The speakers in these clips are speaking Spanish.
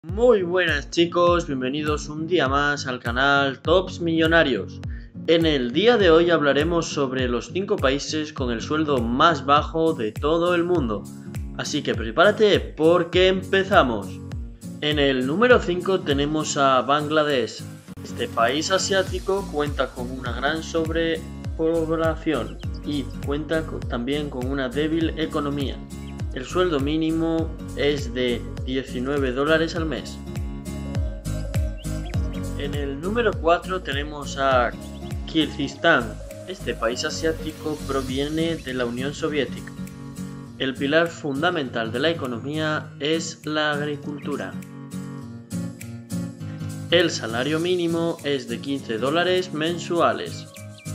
Muy buenas chicos, bienvenidos un día más al canal Tops Millonarios. En el día de hoy hablaremos sobre los 5 países con el sueldo más bajo de todo el mundo. Así que prepárate porque empezamos. En el número 5 tenemos a Bangladesh. Este país asiático cuenta con una gran sobrepoblación y cuenta también con una débil economía. El sueldo mínimo es de $19 al mes. En el número 4 tenemos a Kirguistán. Este país asiático proviene de la Unión Soviética. El pilar fundamental de la economía es la agricultura. El salario mínimo es de $15 mensuales.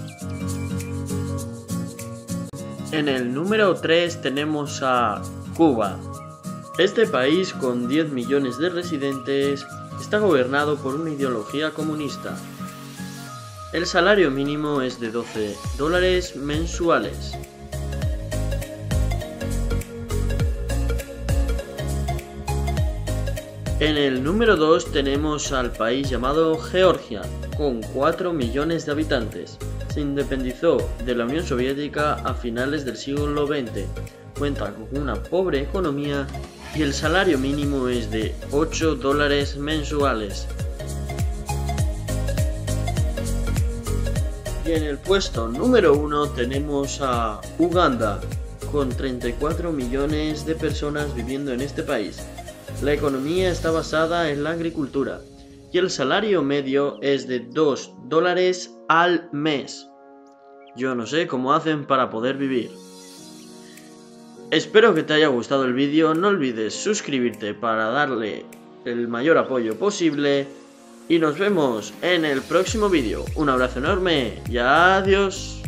En el número 3 tenemos a Cuba. Este país con 10 millones de residentes está gobernado por una ideología comunista. El salario mínimo es de $12 mensuales. En el número 2 tenemos al país llamado Georgia, con 4 millones de habitantes. Se independizó de la Unión Soviética a finales del siglo XX. Cuenta con una pobre economía y el salario mínimo es de $8 mensuales. Y en el puesto número 1 tenemos a Uganda, con 34 millones de personas viviendo en este país. La economía está basada en la agricultura y el salario medio es de $2 al mes. Yo no sé cómo hacen para poder vivir. Espero que te haya gustado el vídeo, no olvides suscribirte para darle el mayor apoyo posible y nos vemos en el próximo vídeo. Un abrazo enorme y adiós.